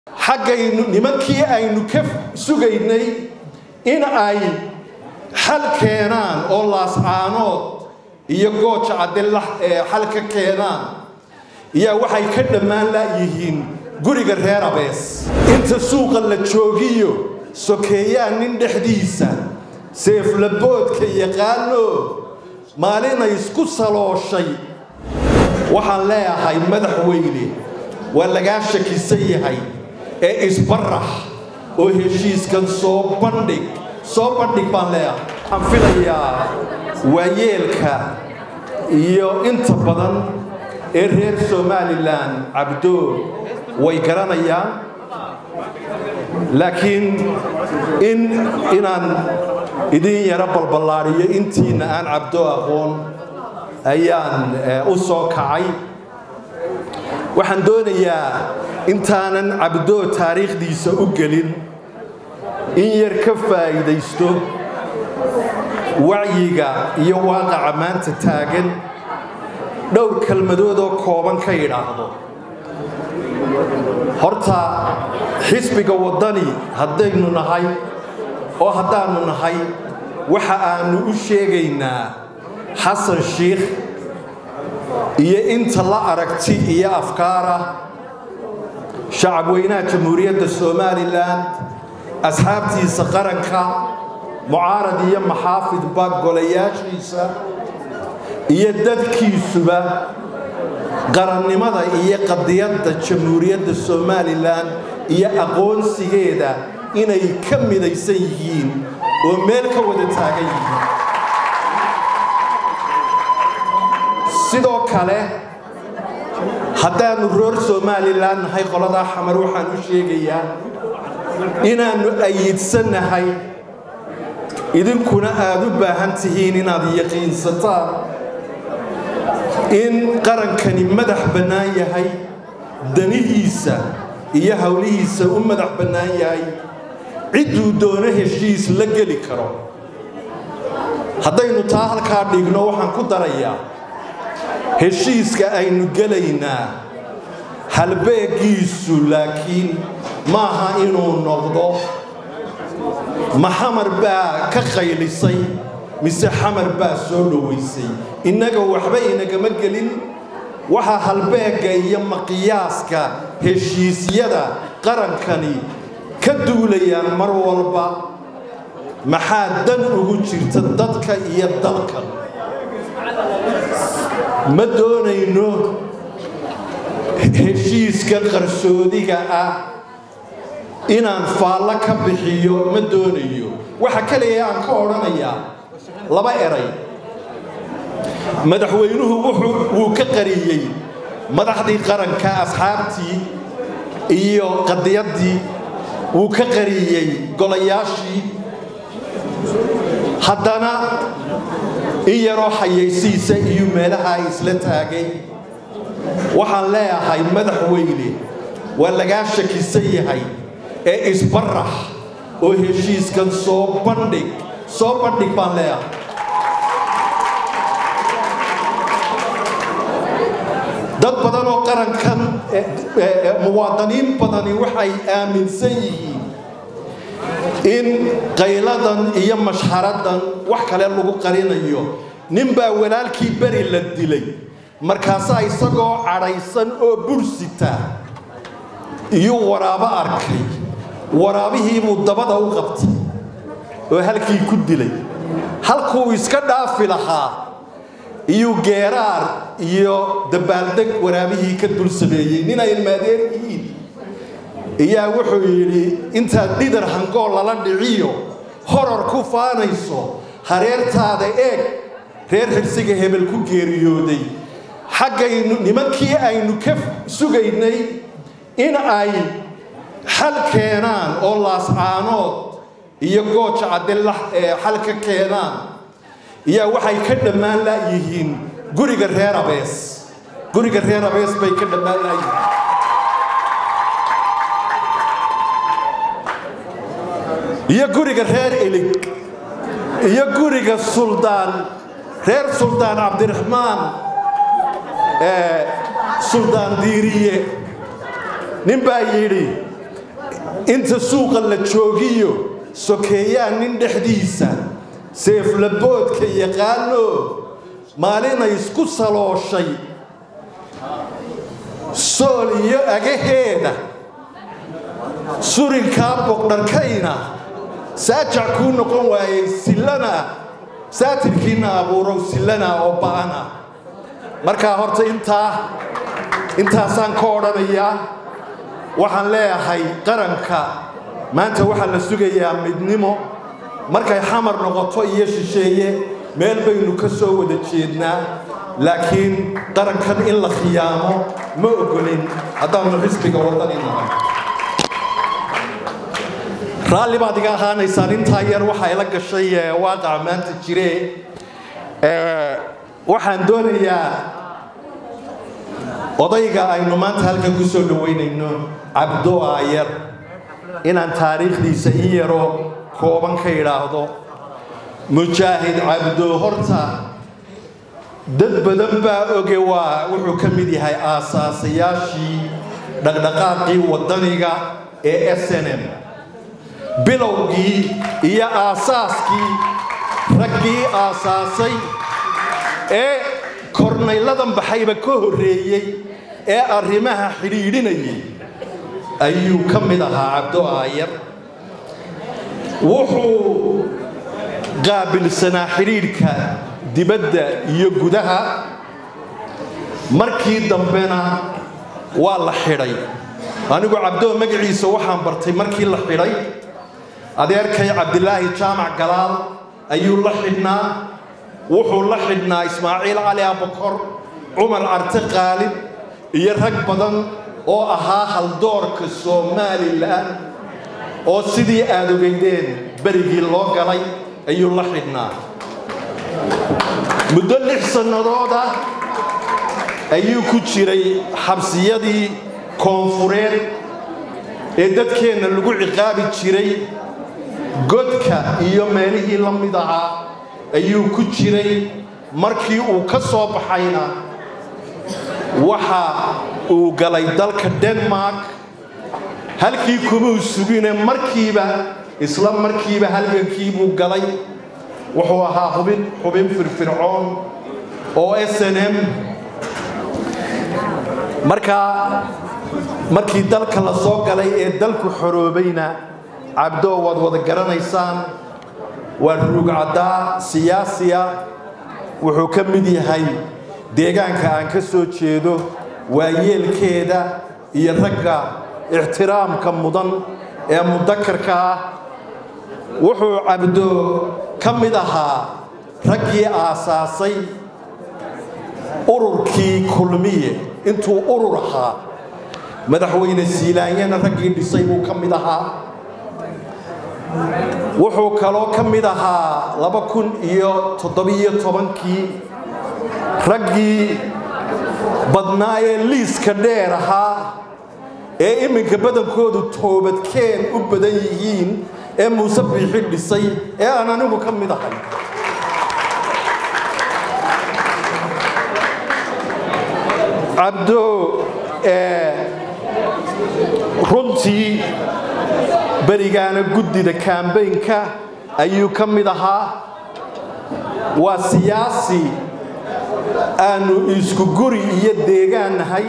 xaggaynu nimankii aynu ka sugaynay in ay xal keenaan oo laascaanood iyo gooja cadelax xal ka keenaan iyo waxay ka dhamaan la yihiin guriga reer abees inta suuqa la joogiyo sokeeyaan nin dhexdiisa seef laboodka yaqaano maalin ay isku salooshay waxaan leeyahay madaxweyne waa laga shakisan yahay ee isbarax oo heshiiskan soo bandhig baan leeyahay aan filayaa waayeelka iyo inta badan ee reer Somaliland Cabdo way garanayaan laakiin inaan idin yara balbalaariyo intiina aan Cabdo aqoon ayaan u soo kacay waxaan doonayaa intaanan Cabdo taariikhdiisa u gelin in yar ka faa'iideysto wacyiga iyo waaqaca maanta taagan dhowr kalmadood oo kooban ka yiraahdo horta xisbiga wadani haddaynu nahay oo haddaanu nahay waxa aanu u sheegaynaa xasan sheekh iyo inta la aragti iyo afkaara shacab weynaha jamhuuriyadda Somaliland asxaabtiisa qaranka mucaarad iyo maxaafid golayaashiisa iyo dadkiisuba qarannimada iyo qadiyadda jamhuuriyadda Somaliland iyo aqoonsigeeda inay ka midaysan yihiin oo meel ka wada taagan yihiin sidoo kale haddaanu reer Somaliland nahay qolada xamar waxaan u sheegayaa inaanu ayidsanahay idinkuna aad u baahan tihiin inaad yaqiinsataan in qarankani madax bannaan yahay danihiisa iyo hawlihiisa u madax bannaan yahay ciduu doono heshiis la geli karo haddaynu taa halkaa dhigno waxaan ku darayaa heshiiska aynu gelaynaa halbeegiisu laakiin maaha inuu noqdo maxamar baa ka qaylisay mise xamar baa soo dhaweysay innaga waxba inagama gelin waxa halbeega iyo maqiyaaska heshiisyada qarankani ka duulayaan mar walba maxaa dan ugu jirta dadka iyo dalkan ma doonayno heshiiska qarsoodiga ah inaan faalla ka bixiyo ma doonayo waxa kaliya aan ka oranayaa laba eray madaxweynuhu wuu ka qariyay madaxdii qaranka asxaabtii iyo qadiyadii wuu ka qariyay golayaashii haddana in yaroo xayeysiisa iyo meelaha isla taagay waxaan leeyahay madaxweyne waa laga shakisan yahay ee isbarax oo heshiiskan soo bandhig baan leeyahay dad badan oo qarankan muwaadiniin badani waxay aaminsan yihiin in qayladan iyo mashharadan wax kale lagu qarinayo ninbaa walaalkii bari la dilay markaasaa isagoo cadhaysan oo bursita iyo waraabo arkay waraabihiibuu dabada u qabtay oo halkii ku dilay halkuu iska dhaafi lahaa iyo geeraar iyo dabaaldeg waraabihii ka dul sameeyey nin ay maadeer yihiin iyaa wuxuu yidhi intaad dhidar hangool lala dhiciyo horor ku faanayso hareertaada eeg reer xirsiga hebel ku geeriyooday xaggaynu nimankii aynu ka sugaynay in ay xal keenaan oo laascaanood iyo gooja cadelax xal ka keenaan iyo waxay ka dhamaan la yihiin guriga reer abees bay ka dhamaan la yihiin iyo guriga reer elig iyo guriga reer suldaan cabdiraxmaan suldaan diiriye nin baa yidhi inta suuqa la joogiyo sokeeyaan nin dhexdiisa seef laboodka yaqaano maalin ay isku salooshay sool iyo agaheeda surinkaa boqdharkayna saajac kuu noqon waayey sillana saatirkiina abuurow sillana oo ba'ana markaa horta intaasaan ka odhanayaa waxaan leeyahay qaranka maanta waxaa la sugayaa midnimo markay xamar noqoto iyo shisheeye meel baynu ka soo wada jeednaa laakiin qarankan in la khiyaamo ma ogolin haddaanu xisbiga wadani nahay raalli baad iga ahaanaysaan intaa yar waxaa ila gashay waaqaca maanta jire waxaan doonayaa odayga aynu maanta halkan ku soo dhaweynayno cabdo aayar inaan taariikhdiisa in yaro kooban ka idhaahdo mujaahid cabdo horta dad badan baa oge wuxuu ka mid yahay aasaasayaashii dhaqdhaqaaqii wadaniga ee SNM bilowgii iyo aasaaskii raggii aasaasay ee kornayladan baxayba ka horreeyey ee arrimaha xidhiidhinayay ayuu ka mid ahaa cabdo aayar wuxuu qaabilsanaa xidhiidhka dibadda iyo gudaha markii dambena waa la xidhay anigu cabdo magaciisa waxaan bartay markii la xidhay adeerkay cabdilaahi jaamac galaal ayuu la xidhnaa wuxuu la xidhnaa ismaaciil cali abakor cumar carte qaalib iyo rag badan oo ahaa haldoorka Soomaaliland oo sidii aad ogeydeen berigii loo galay ayuu la xidhnaa muddo 6 sannadood ayuu ku jiray xabsiyadii koonfureed ee dadkeena lagu ciqaabi jiray godka iyo meelihii la mid ahaa ayuu ku jiray markii uu ka soo baxayna waxa uu galay dalka Denmark halkii kuma sugine markiiba isla markiiba halgankii buu galay wuxuu ahaa xubin firfircoon oo SNM markii dalka la soo galay ee dalku xoroobayna cabdo wad wada garanaysaan waa rugcada siyaasiya wuxuu ka mid yahay deegaanka aan ka soo jeedo waayeelkeeda iyo ragga ixtiraamka mudan ee mudakarka wuxuu cabdo ka mid ahaa raggii aasaasay ururkii kulmiye intuu urur ahaa madaxweyne Siilaanyana raggii dhisay buu ka mid ahaa wuxuu kaloo ka mid ahaa 2017kii raggii badnaayee liiska dheer ahaa ee iminka badankoodu toobadkeen u badan yihiin ee Muuse Biixi dhisay ee aan anigu ka mid ahay cabdo runtii berigaana guddida campaign-ka ayuu ka mid ahaa waa siyaasi aanu isku guri iyo deegaan nahay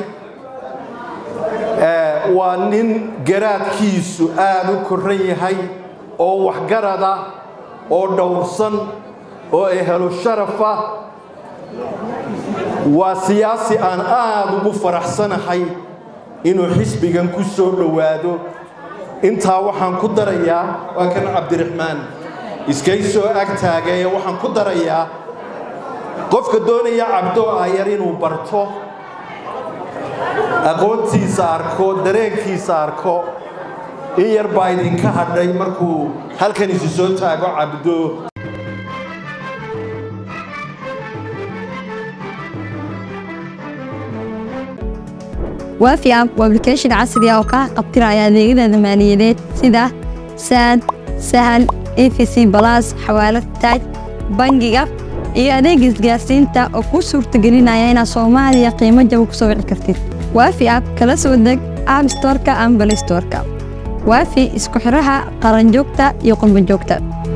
waa nin garaadkiisu aad u koran yahay oo waxgarada oo dhowrsan oo ehelo sharafa waa siyaasi aan aad ugu faraxsanahay inuu xisbigan ku soo dhawaado intaa waxaan ku darayaa waa kan Cabdiraxmaan iskay soo ag taagay waxaan ku darayaa qofka doonaya cabdo aayar inuu barto aqoontiisa arko dareenkiisa arko in yar baa idinka hadhay markuu halkan isu soo taago cabdo وافي اب وابلكيشن عصري oo ka qabtiraya adeegyada maaliyadeed sida SAD Sahal EFC Plus xawaalad taaj bangiga iyo adeeg isgaarsiinta oo ku suurtagelinaya in Soomaaliya qiimo jaban ku soo wici kartid وافي اب kala soo deg App Store-ka ama Play Store-ka waafi isku xiraha qaranjoogta iyo qurbanjoogta.